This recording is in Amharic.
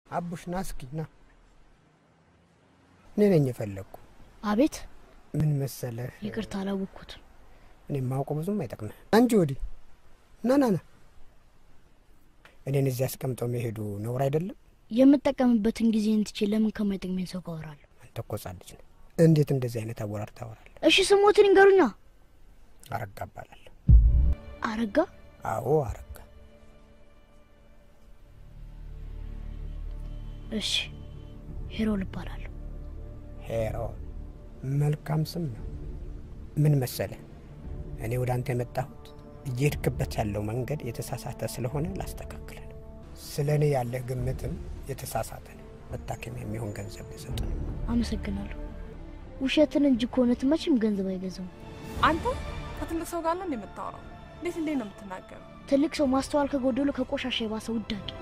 አቡሽ ናስኪ ና ነኝ የፈለኩ አቤት ምን መሰለህ ይቅርታ አላወኩት እኔ ማውቀው ብዙም አይጠቅም አንጂ ወዲ ና እኔን እዚህ አስቀምጠው መሄዱ ነውር አይደለም የምጠቀምበትን ጊዜ እንትቼ ለምን ከማይጠቅመኝ ሰው ጋራለሁ አንተ ቆጻልጅ ነህ እንዴት እንደዚህ አይነት አወራር ታወራለህ እሺ ስሞትን እንገሩኛ አረጋ ባላል አረጋ አዎ አረጋ እሺ ሄሮ ልባላል ሄሮ መልካም ስም ነው ምን መሰለህ እኔ ወደ አንተ የመጣሁት እየሄድክበት ያለው መንገድ የተሳሳተ ስለሆነ ላስተካክል ስለኔ ያለ ግምትም የተሳሳተ ነው መታከም የሚሆን ገንዘብ ልሰጥ አመሰግናለሁ ውሸትን እንጂ ኮነት መቼም ገንዘብ አይገዛው አንተ ከትልቅ ሰው ጋር ነው የምታወራው እንዴት ነው የምትናገረው ትልቅ ሰው ማስተዋል ከጎደሉ ከቆሻሻ የባሰው ውዳቂ